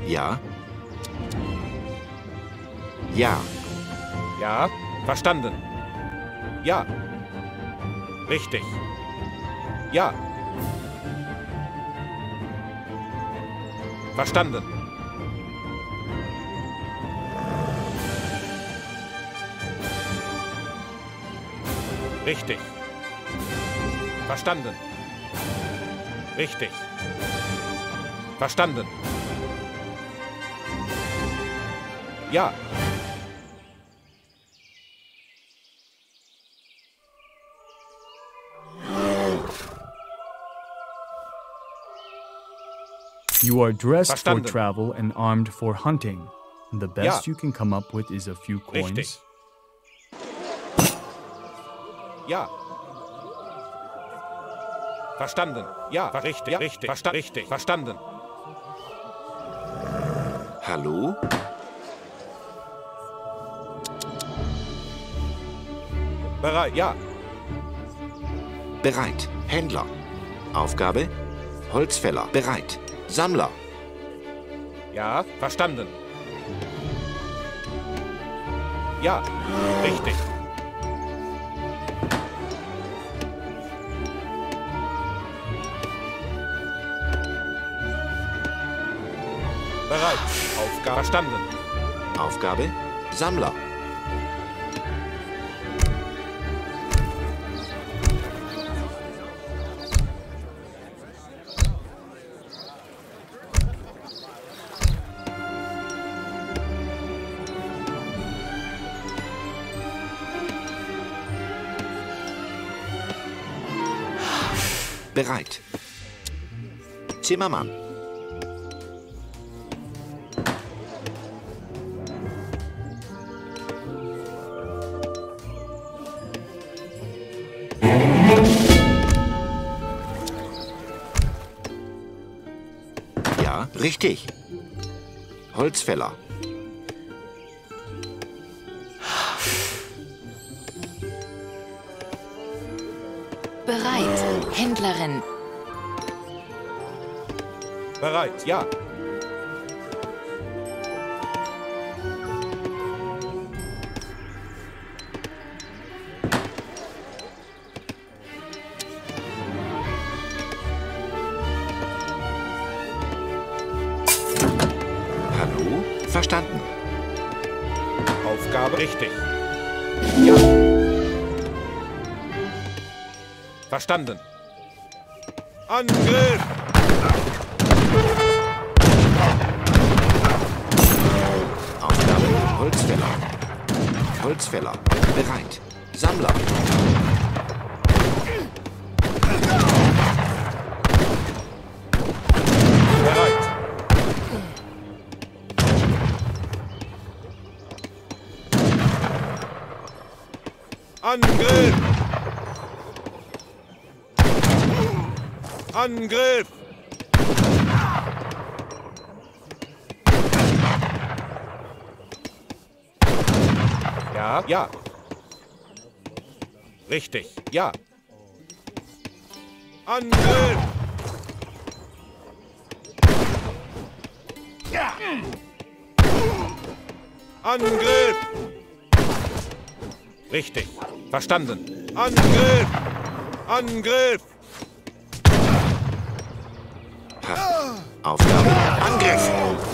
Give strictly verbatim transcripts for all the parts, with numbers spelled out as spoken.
Ja. Ja. Ja, verstanden. Ja. Richtig. Ja. Verstanden. Richtig. Verstanden. Richtig. Verstanden. Ja. You are dressed Verstanden. for travel and armed for hunting. The best Ja. you can come up with is a few coins. Richtig. Ja. Verstanden. Ja, ver- richtig, richtig, versta richtig, verstanden. Hallo? Bereit, ja. Bereit. Händler. Aufgabe? Holzfäller. Bereit. Sammler. Ja, verstanden. Ja, richtig. Bereit. Aufgabe verstanden. Aufgabe? Sammler. Bereit. Zimmermann. Ja, richtig. Holzfäller. Bereit. Händlerin. Bereit, ja. Hallo? Verstanden. Aufgabe richtig. Ja. Verstanden. Angriff! Aufgabe? Holzfäller. Holzfäller. Bereit. Sammler. Bereit. Angriff! Angriff! Ja, ja. Richtig, ja. Angriff! Ja. Angriff! Richtig, verstanden. Angriff! Angriff! Aufgabe? Angriff!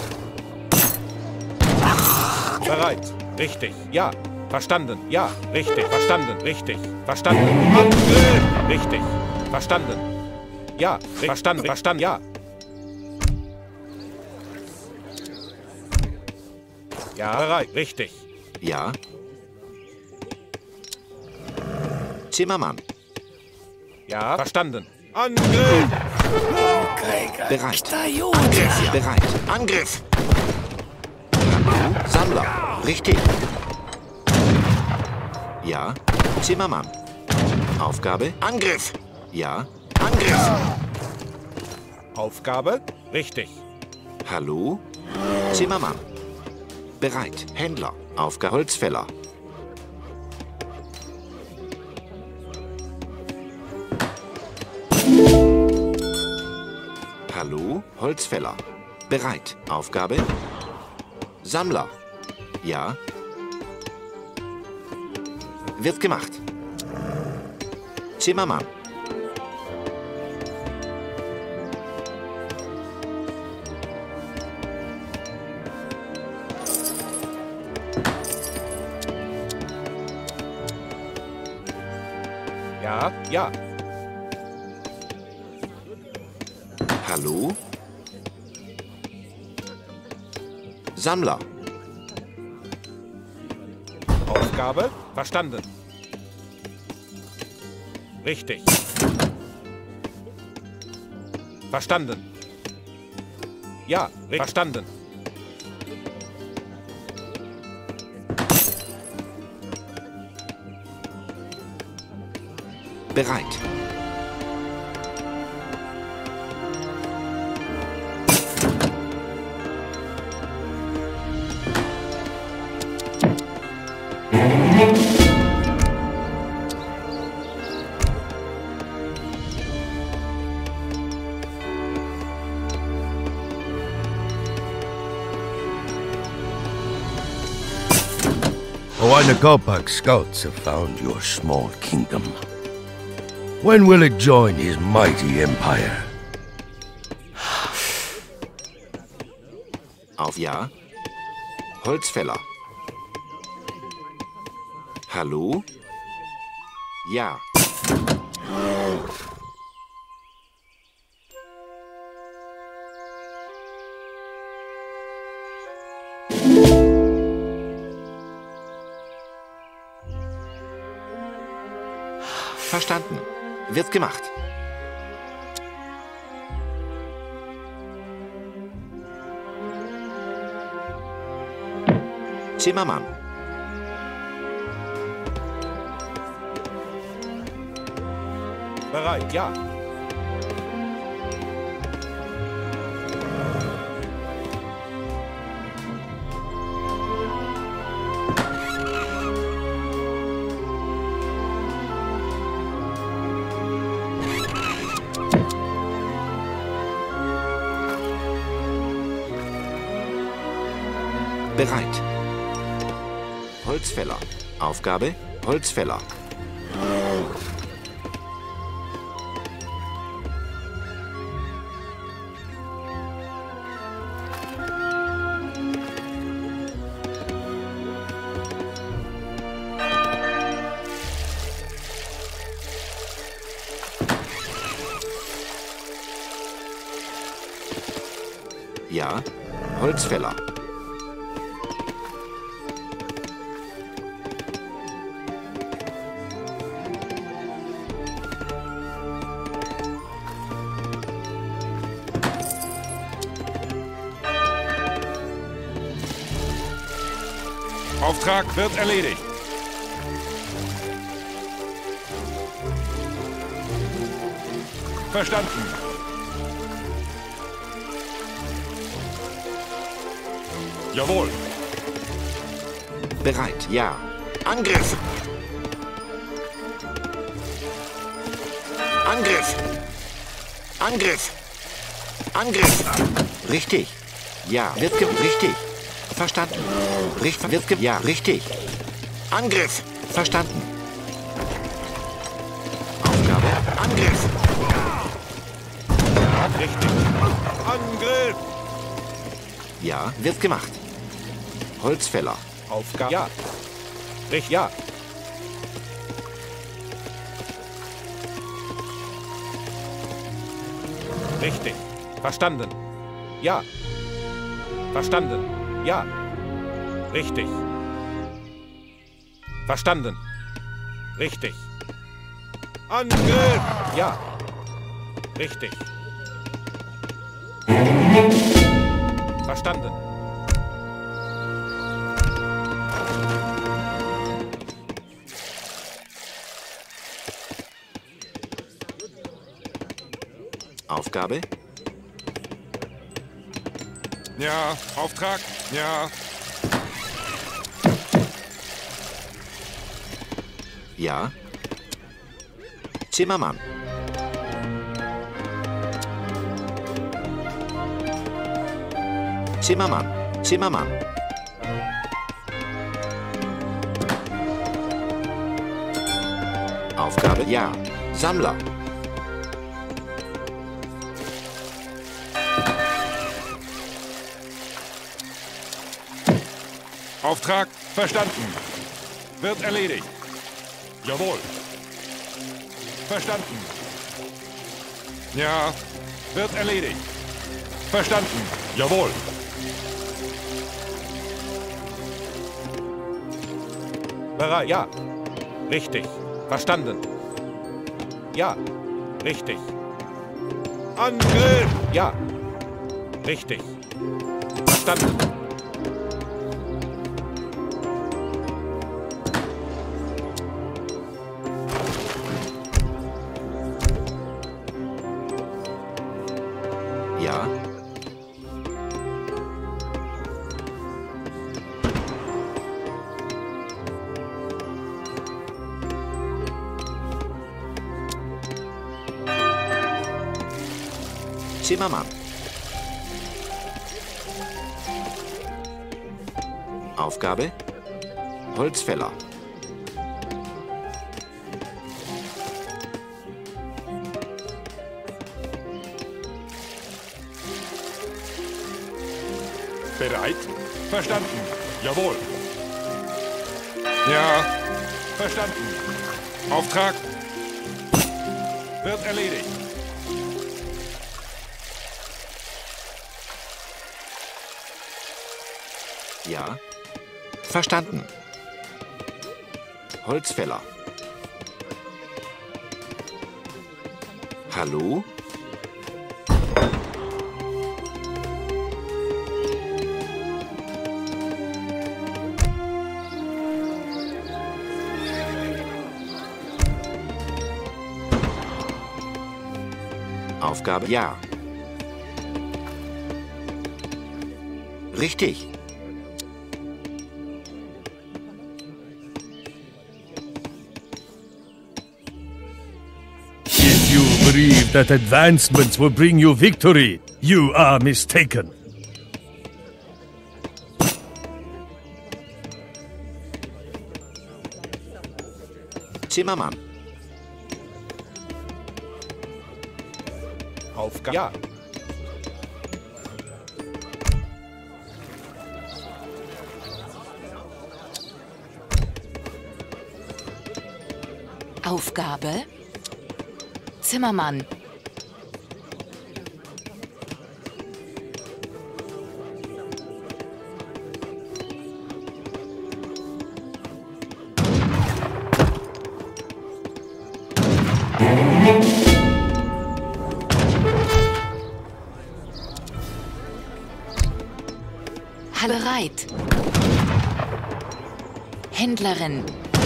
Bereit. Richtig. Ja. Verstanden. Ja. Richtig. Verstanden. Richtig. Verstanden. Angriff. Richtig. Verstanden. Ja. Ri- Verstanden. Verstanden. Ja. Ja. Bereit. Richtig. Ja. Zimmermann. Ja. Verstanden. Angriff. Bereit. Angriff. Bereit. Angriff. Hallo? Sammler. Richtig. Ja. Zimmermann. Aufgabe? Angriff. Ja. Angriff. Aufgabe. Richtig. Hallo? Zimmermann. Bereit. Händler. Aufgabe? Holzfäller. Hallo? Holzfäller. Bereit. Aufgabe. Sammler. Ja. Wird gemacht. Zimmermann. Ja, ja. Hallo? Sammler. Aufgabe verstanden. Richtig. Verstanden. Ja, verstanden. Bereit. The Gopak scouts have found your small kingdom. When will it join his mighty empire? Auf Ja. Holzfäller. Hallo? Ja. Verstanden. Wird gemacht. Zimmermann. Bereit, ja. Bereit. Holzfäller. Aufgabe: Holzfäller. Ja, Holzfäller. Auftrag wird erledigt. Verstanden. Jawohl. Bereit, ja. Angriff! Angriff! Angriff! Angriff! Richtig. Ja, wird ge... Richtig. Verstanden. Richtig. Wird ge... Ja, richtig. Angriff! Verstanden. Aufgabe: Angriff! Richtig. Angriff! Ja, wird gemacht. Holzfäller. Aufgabe. Ja. Richtig. Ja. Richtig. Verstanden. Ja. Verstanden. Ja. Richtig. Verstanden. Richtig. Angriff! Ja. Richtig. Verstanden. Aufgabe: Ja. Auftrag? Ja. Ja. Zimmermann. Zimmermann. Zimmermann. Aufgabe ja. Sammler. Auftrag verstanden. Wird erledigt. Jawohl. Verstanden. Ja, wird erledigt. Verstanden. Jawohl. Bereit. Ja. Richtig. Verstanden. Ja. Richtig. Angriff. Ja. Richtig. Verstanden. Ja. Zimmermann. Aufgabe Holzfäller. Bereit? Verstanden. Jawohl. Ja. Verstanden. Auftrag wird erledigt. Ja. Verstanden. Holzfäller. Hallo? Aufgabe ja. Richtig. If you believe that advancements will bring you victory, you are mistaken. Zimmermann. Aufgabe ja. Aufgabe Zimmermann. Bereit. Händlerin.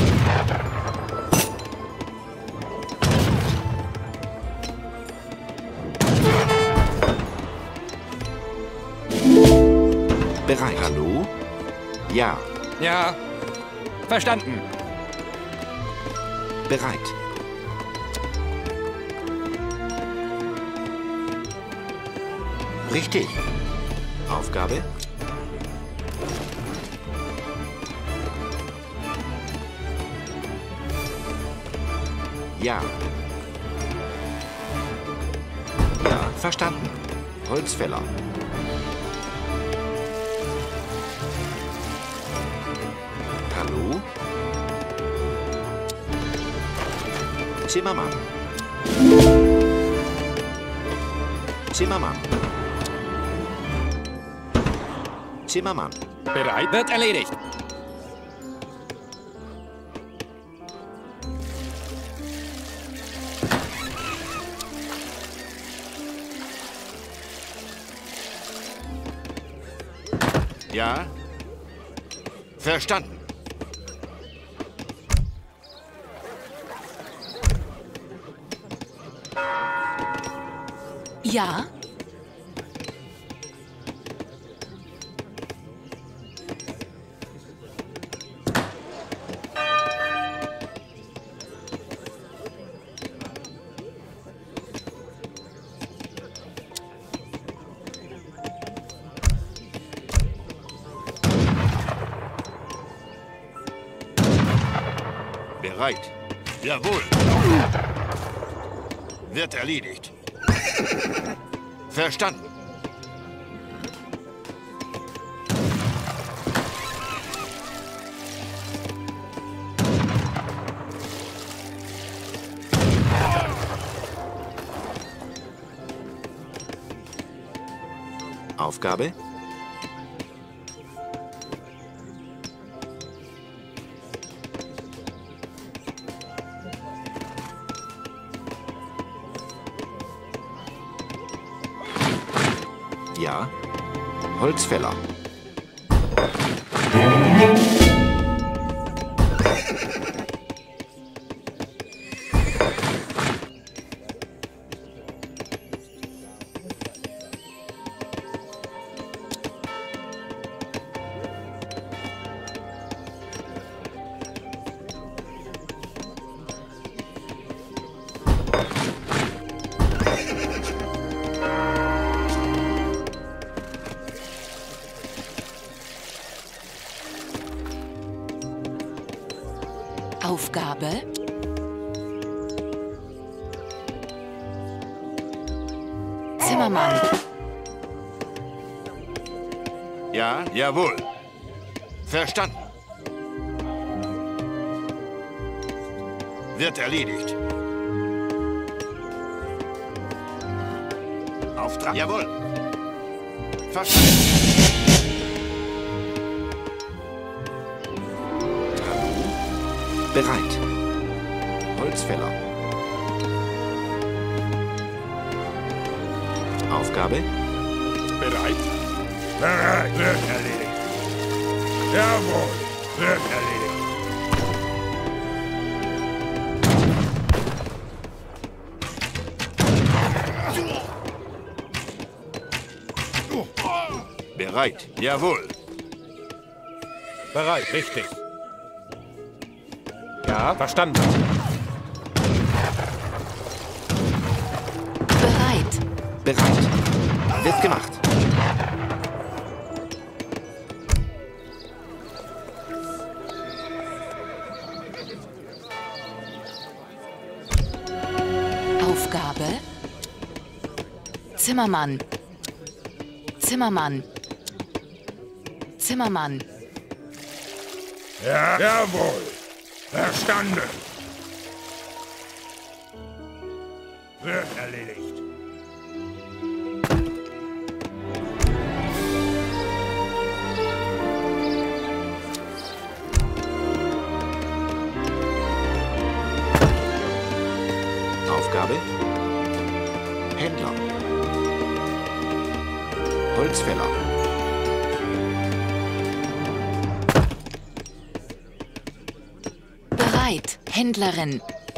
Bereit. Hallo? Ja. Ja. Verstanden. Bereit. Richtig. Aufgabe? Ja. Ja, verstanden. Holzfäller. Hallo? Zimmermann. Zimmermann. Zimmermann. Bereit? Wird erledigt. Ja? Verstanden. Ja? Bereit. Jawohl. Wird erledigt. Verstanden. Aufgabe? Ja. Holzfäller. Aufgabe? Zimmermann. Ja. Jawohl. Verstanden. Wird erledigt. Auftrag. Jawohl. Verstanden. Bereit. Holzfäller. Aufgabe? Bereit. Bereit. Wird erledigt. Jawohl. Wird erledigt. Bereit. Jawohl. Bereit, richtig. Ja, verstanden. Bereit. Bereit. Wird gemacht. Aufgabe? Zimmermann. Zimmermann. Zimmermann. Ja, jawohl. Verstanden. Wird erledigt. Aufgabe? Händler. Holzfäller. Bereit. Händlerin.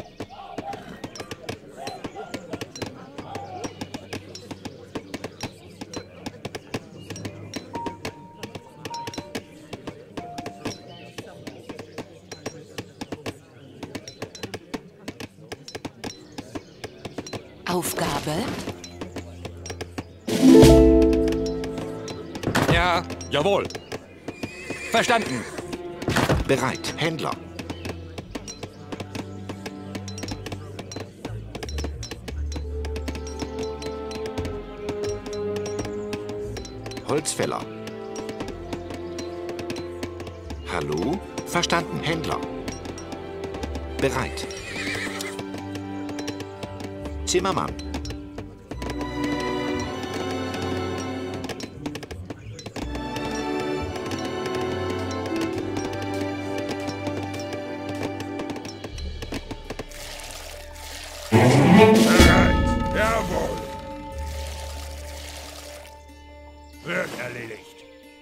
Aufgabe? Ja, jawohl. Verstanden. Bereit. Händler. Holzfäller. Hallo? Verstanden. Händler. Bereit. Zimmermann. Bereit. Jawohl. Wird erledigt.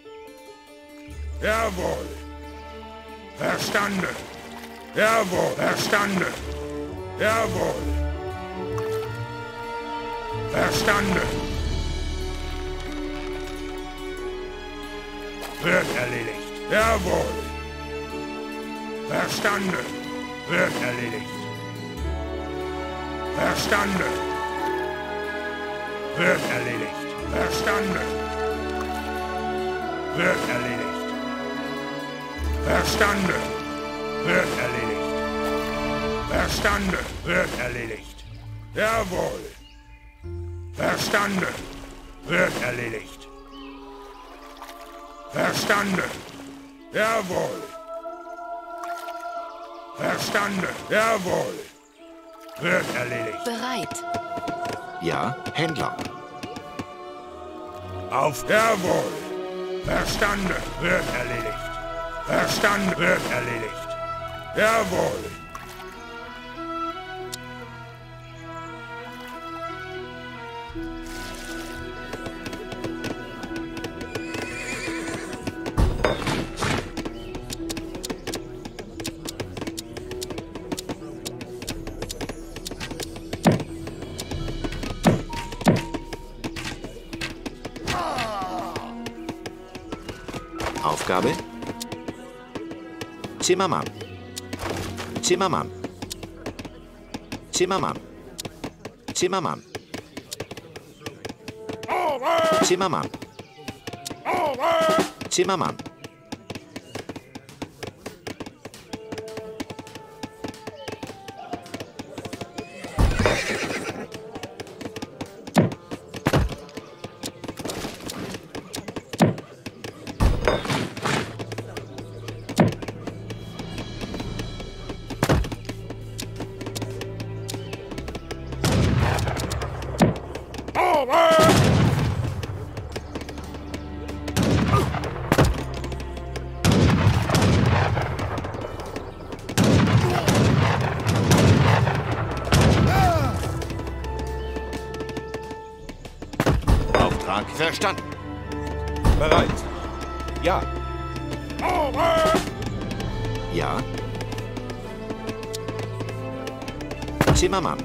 Jawohl. Verstanden. Jawohl. Verstanden. Jawohl. Verstanden. Wird erledigt. Jawohl. Verstanden. Wird erledigt. Verstanden. Wird erledigt. Verstanden. Wird erledigt. Verstanden. Wird erledigt. Verstanden. Wird erledigt. Jawohl. Verstanden. Wird erledigt. Verstanden. Jawohl. Verstanden. Jawohl. Wird erledigt. Bereit. Ja, Händler. Auf. Jawohl. Verstanden. Wird erledigt. Verstanden. Wird erledigt. Jawohl. Aufgabe? Zimmermann. Zimmermann. Zimmermann. Zimmermann. Zimmermann. Zimmermann. Auftrag verstanden. Bereit. Ja. Ja. Zimmermann.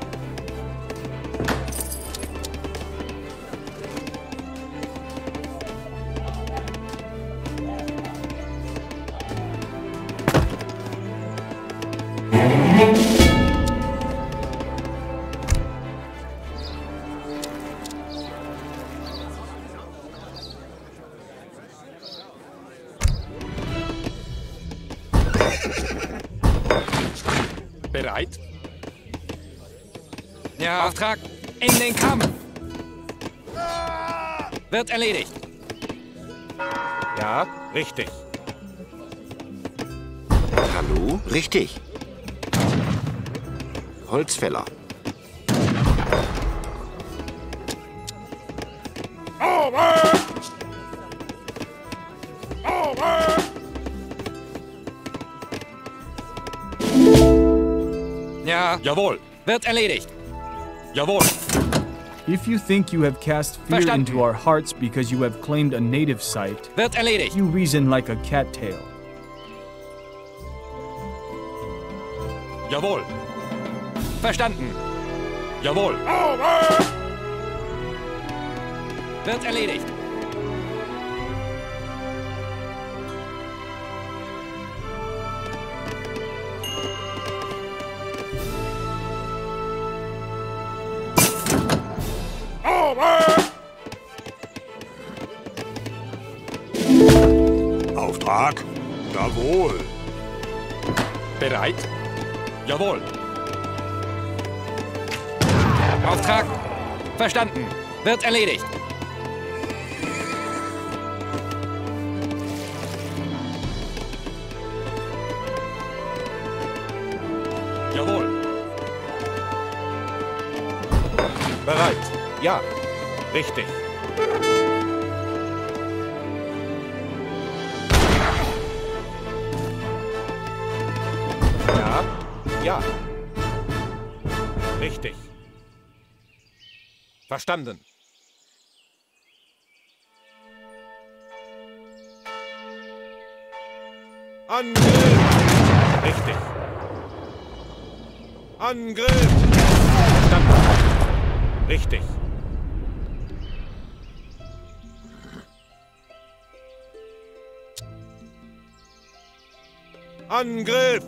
Bereit? Ja. Auftrag in den Kampf. Wird erledigt. Ja, richtig. Hallo? Richtig. Holzfäller. Ja. Jawohl. Wird erledigt. Jawohl. If you think you have cast fear Verstanden. into our hearts because you have claimed a native site, Wird erledigt. you reason like a cattail. Jawohl. Verstanden. Jawohl. Wird erledigt. Auftrag? Jawohl. Bereit? Jawohl. Auftrag? Verstanden. Wird erledigt. Jawohl. Bereit. Ja. Richtig. Ja. Ja. Richtig. Verstanden. Angriff! Richtig. Angriff! Verstanden. Richtig. Angriff!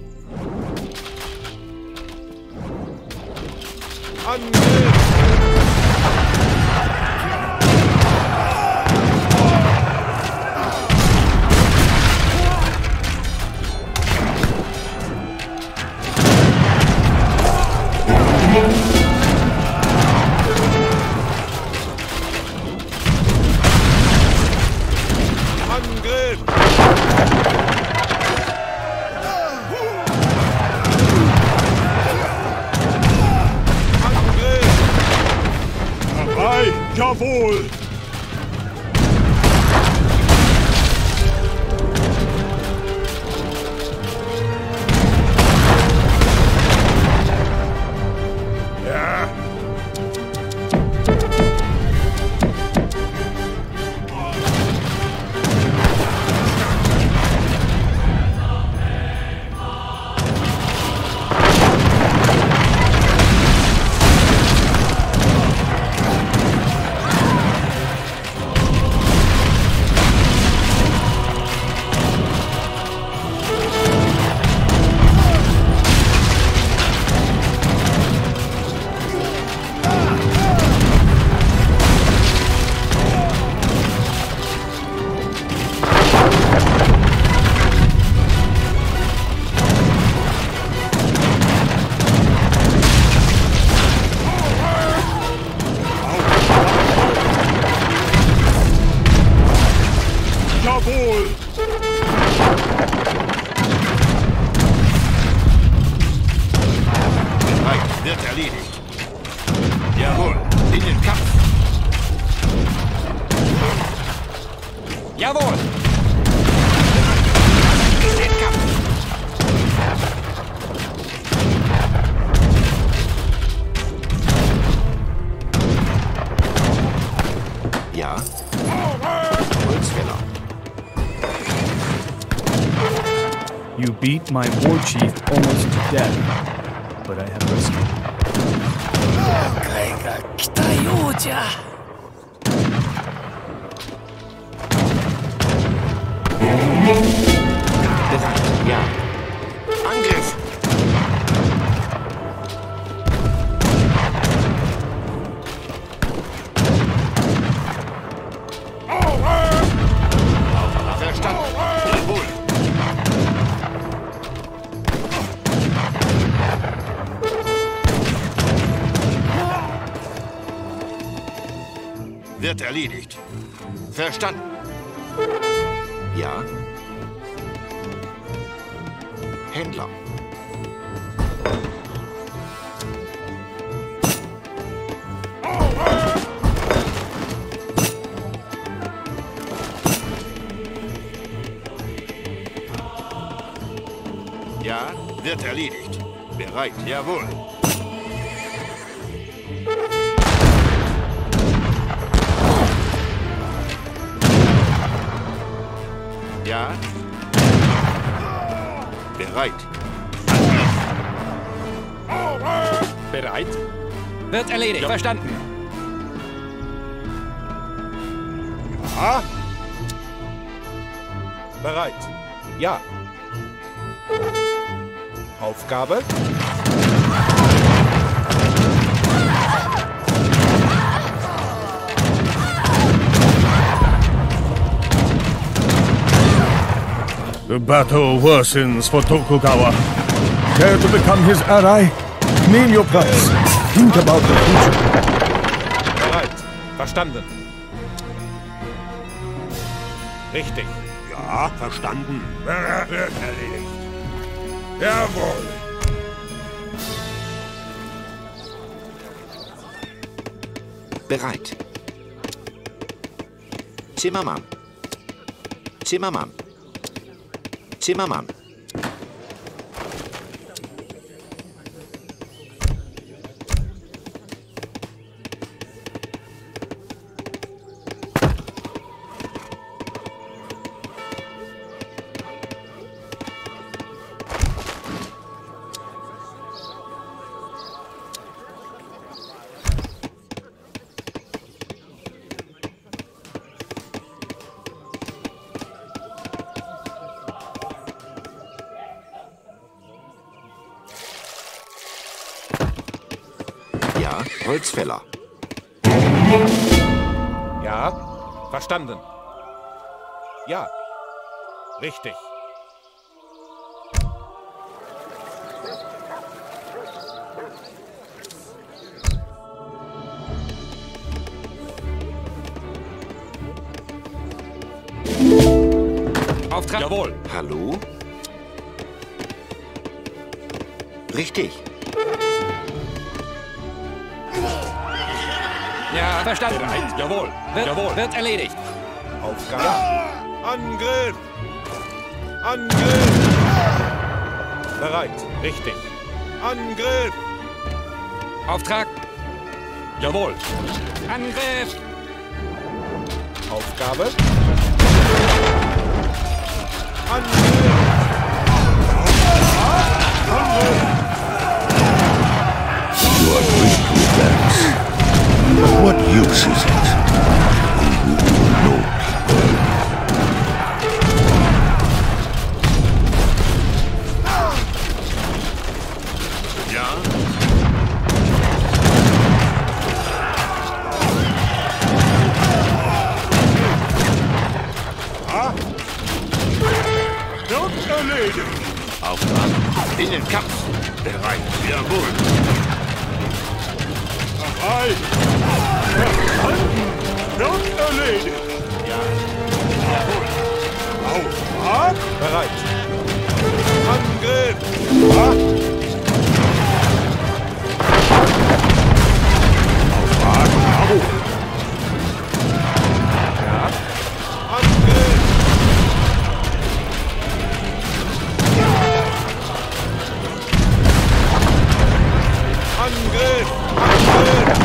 Angriff! Jawohl! Bereit. Wird erledigt. Jawohl. In den Kampf. Jawohl! In den Kampf. Ja. Holzfäller. You beat my war chief almost to death, but I have rescued him. Bereit. Ja. Angriff. Verstanden. Jawohl. Wird erledigt. Verstanden. Ja. Händler. Ja, wird erledigt. Bereit, jawohl. Ja. Bereit. Bereit? Wird erledigt. Verstanden. Ja. Bereit. Ja. Aufgabe. The battle worsens for Tokugawa. Care to become his ally? Name your price. Think about the future. Bereit. Verstanden. Richtig. Ja, verstanden. Wird erledigt. Jawohl. Bereit. Zimmermann. Zimmermann. Zimmermann. Ja, Holzfäller. Ja. Verstanden. Ja. Richtig. Auftrag. Jawohl. Hallo? Richtig. Ja, verstanden. Bereit. Jawohl. Wird, Jawohl. Wird erledigt. Aufgabe. Ja. Angriff! Angriff! Bereit. Richtig. Angriff! Auftrag. Jawohl. Angriff. Aufgabe. Angriff! You are quick to advance. But what use is it? You will know people. Ja. Ah. Wird erledigt. Auftrag. In den Kampf. Bereit. Jawohl. Bereit. Verstanden. Wird erledigt. Ja. Jawohl. Bereit. Angriff! Ja. Auftrag, jawohl. Ja. Angriff! Angriff! Angriff!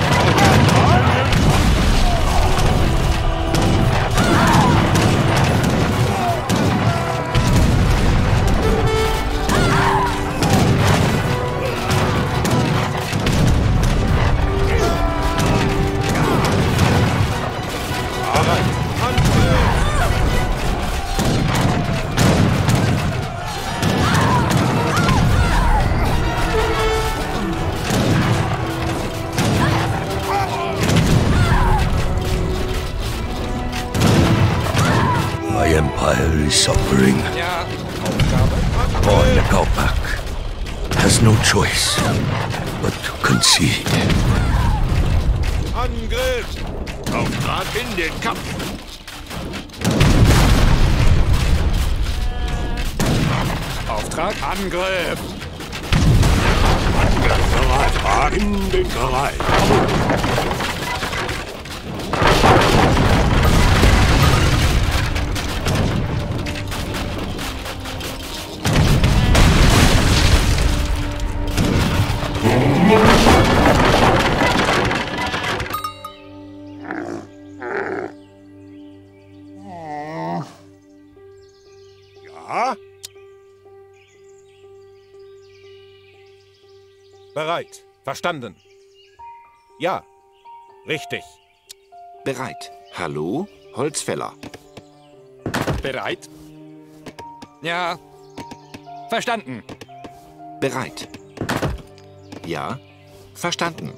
My empire is suffering. Ja. Boy Nakopak has no choice but to concede. Angriff! Auftrag in den Kampf. Auftrag, Angriff. Auftrag in den Bereich. Ja. Bereit. Verstanden. Ja. Richtig. Bereit. Hallo, Holzfäller. Bereit? Ja. Verstanden. Bereit. Ja, verstanden.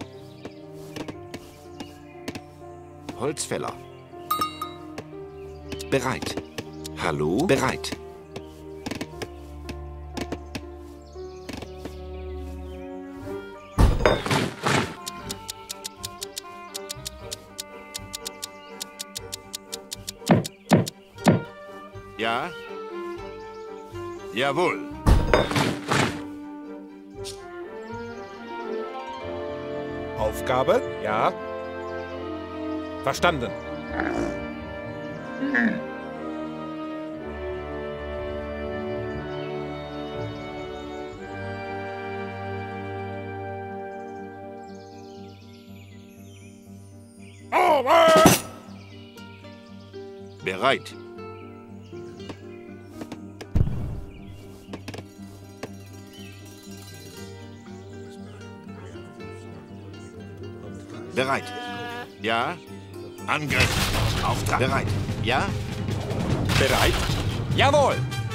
Holzfäller. Bereit. Hallo, bereit. Ja? Jawohl. Aufgabe? Ja. Verstanden. Bereit. Bereit. Ja. Angriff. Auftrag. Bereit. Ja. Bereit? Jawohl.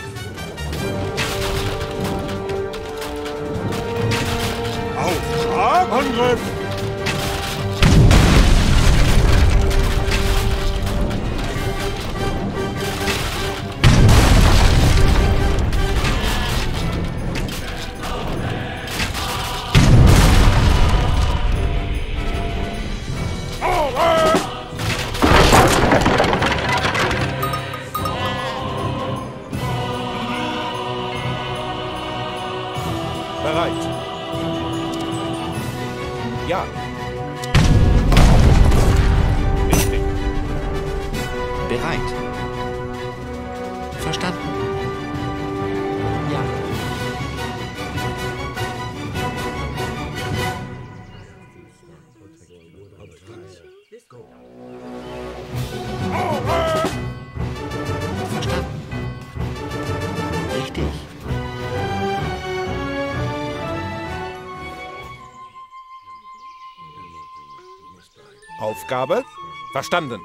Auftrag, Angriff. Bereit. Ja. Richtig. Bereit. Verstanden. Ja. Verstanden. Richtig. Aufgabe? Verstanden.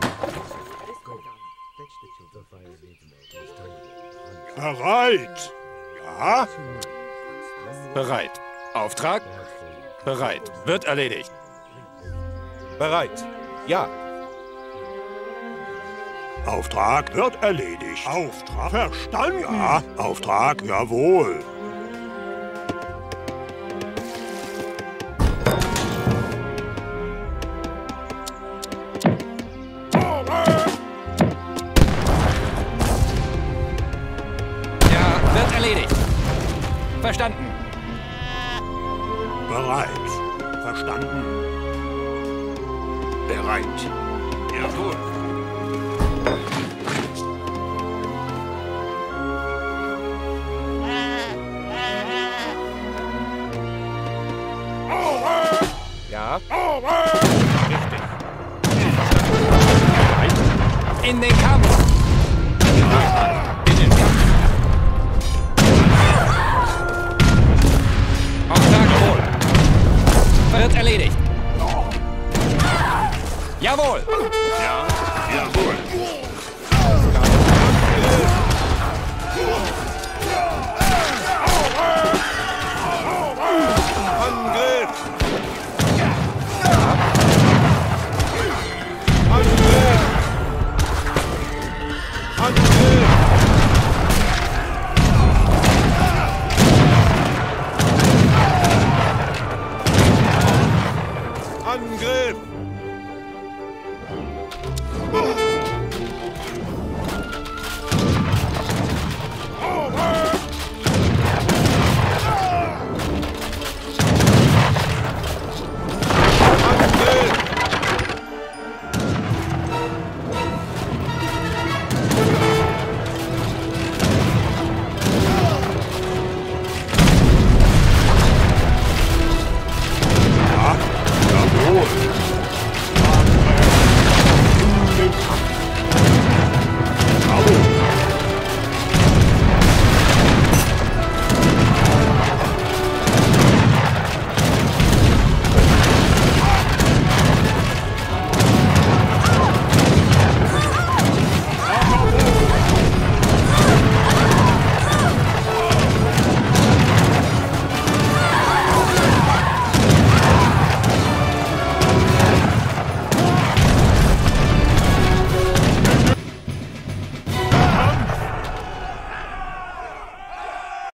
Bereit. Ja. Bereit. Auftrag? Bereit. Wird erledigt. Bereit. Ja. Auftrag wird erledigt. Auftrag verstanden. Ja. Auftrag, jawohl. erledigt. Verstanden. Bereit. Verstanden. Bereit. Jawohl. Ja. Richtig. In den Kampf. In den Kampf. Auftrag wohl. Wird erledigt. Jawohl. Ja, jawohl. Angriff! Angriff! Angriff! Angriff!